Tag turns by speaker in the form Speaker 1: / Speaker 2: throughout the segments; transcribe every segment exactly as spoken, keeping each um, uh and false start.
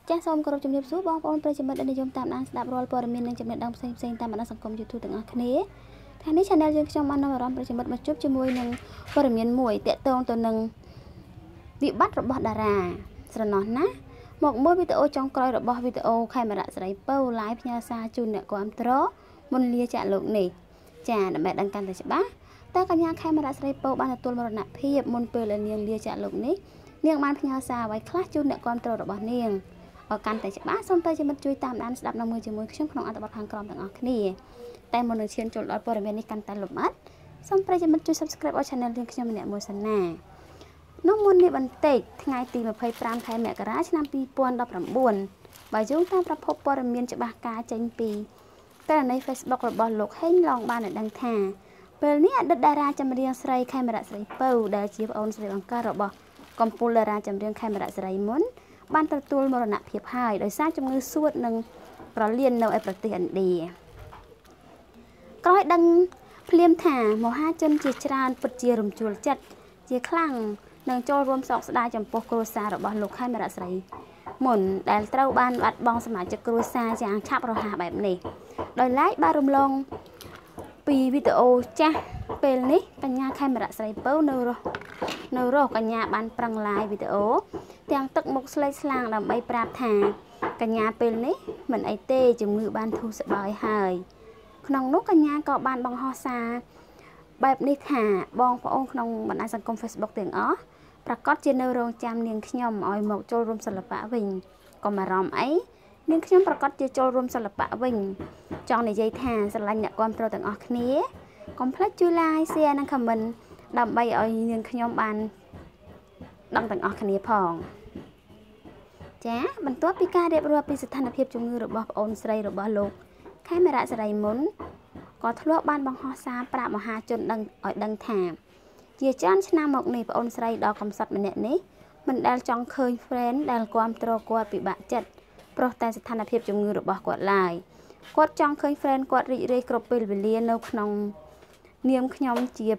Speaker 1: ចាសសូមគោរពជំរាបសួរបងប្អូនប្រិយមិត្តដែលនិយមតាមដានស្ដាប់រាល់ព័ត៌មាននិងចំណេះដឹងផ្សេងផ្សេងតាមបណ្ដាញសង្គម YouTube ទាំងអស់គ្នាថ្ងៃនេះ Channel យើងខ្ញុំបាននាំអារម្មណ៍ប្រិយមិត្តមកជួបជាមួយនឹងព័ត៌មានមួយទាក់ទងទៅនឹងវិបត្តិរបស់តារាស្រណោះណាមកមួយវីដេអូចុងក្រោយរបស់វីដេអូខេមរៈសេរីពៅ live ផ្ញើសារជូនអ្នកគាំទ្រមុនលាចាក់លោកនេះចាដើម្បីដឹងកាន់តែច្បាស់តើកញ្ញាខេមរៈសេរីពៅបានទទួលមរណភាពមុនពេលដែលនាងលាចាក់លោកនេះនាងបានផ្ញើសារអ្វីខ្លះជូនអ្នកគាំទ្ររបស់នាងឲ្យកាន់តែច្បាស់សូមប្រិយមិត្តជួយតាមដានស្ដាប់នៅមួយជាមួយខ្ញុំក្នុងអត្ថបទខាងក្រោមទាំងអស់គ្នាតែមុននឹងឈានចូលដល់ព័ត៌មាននេះកាន់តែលម្អិតសូមប្រិយមិត្តជួយ Subscribe ឲ្យ Channel យើងខ្ញុំម្នាក់មួយសិនណានោះមុននេះបន្តិចថ្ងៃទីម្ភៃប្រាំខែមករាឆ្នាំពីរពាន់ដប់ប្រាំបួនបើយោងតាមប្រភពព័ត៌មានច្បាស់ការចេញពីករណី Facebook របស់លោកហេងឡងបានដឹងថាពេលនេះអតីតតារាចម្រៀងស្រីខេមរៈសេរីពៅដែលជាប្អូនស្រីបង្ការរបស់កំពូលតារាចម្រៀងខេមរៈសេរីមុនបានទទួលមរណភាពហើយដោយសារជំងឺសួតនិងប្រលាននៅឯប្រទេសឥណ្ឌាក្រោយដឹងភ្លាមថាមហាជនជាច្រើនពិតជារំជួលចិត្តជាខ្លាំងនឹងចូលរួមសោកស្ដាយចំពោះគ្រួសាររបស់លោកខេមរៈសេរីមុនដែលត្រូវបានបាត់បង់សមាជិកគ្រួសារយ៉ាងឆាប់រហ័សបែបនេះដោយឡែកបានរំលងពីវីដេអូចាស់ពេលនេះកញ្ញាខេមរៈសេរីពៅនៅរស់នៅរស់កញ្ញាបានប្រឹង live វីដេអូទាំងទឹកមុខស្លេកស្លាំងដើម្បីប្រាប់ថាកញ្ញាពេលនេះមិនអីទេជំងឺបានធូរស្បើយហើយក្នុងនោះកញ្ញាក៏បានបង្ហោះសារបែបនេះថាបងប្អូនក្នុងបណ្ដាញសង្គម Facebook ទាំងអស់ប្រកាសជានៅរងចាំនាងខ្ញុំឲ្យមកចូលរួមសិល្បៈវិញកុំបារម្ភអីនាងខ្ញុំប្រកាសជាចូលរួមសិល្បៈវិញចង់និយាយថាស្រឡាញ់អ្នកគាំទ្រទាំងអស់គ្នាកុំភ្លេចជួយ like share និង comment ដើម្បីឲ្យនាងខ្ញុំបានដឹងទាំងអស់គ្នាផងចាបន្ទាប់ពីការរៀបរាប់ពីស្ថានភាពជំងឺរបស់ប្អូនស្រីរបស់លោកខេមរៈសេរីមុនក៏ធ្លាប់បានបង្ហោះសារប្រាប់មហាជនដឹងឲ្យដឹងថាជាច្រើនឆ្នាំមកនេះប្អូនស្រីដ៏កំសត់ម្នាក់នេះមិនដែលចង់ឃើញ friend ដែលគាំទ្រគាត់ពិបាកចិត្តព្រោះតែស្ថានភាពជំងឺរបស់គាត់ឡើយគាត់ចង់ឃើញ friend គាត់រីករាយគ្រប់ពេលវេលានៅក្នុងនាមខ្ញុំជា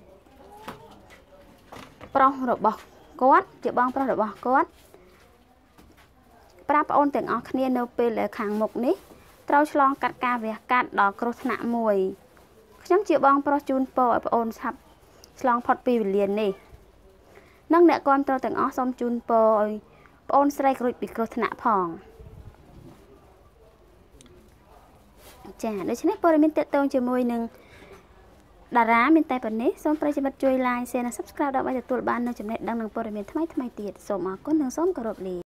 Speaker 1: ប្រុសរបស់គាត់ជាបងប្រុសរបស់គាត់ប្រាប់ប្អូនទាំងអស់គ្នានៅពេលដែលខាងមុខនេះត្រូវឆ្លងកាត់ការវះកាត់ដល់គ្រោះថ្នាក់មួយខ្ញុំជាបងប្រុសជូនពរឲ្យប្អូនឆាប់ឆ្លងផុតពីវេលានេះនិងអ្នកគាំទ្រទាំងអស់សូមជូនពរឲ្យប្អូនស្រីរួចពីគ្រោះថ្នាក់ផងចាដូច្នេះព័ត៌មានទាក់ទងជាមួយនឹងតារាមានតែប៉ុណ្នេះសូមប្រិយមិត្តជួយ like share និង Subscribe ដើម្បីទទួលបាននូវចំណេះដឹងនិងព័ត៌មានថ្មីៗទៀតសូមអរគុណនិងសូមគោរពលា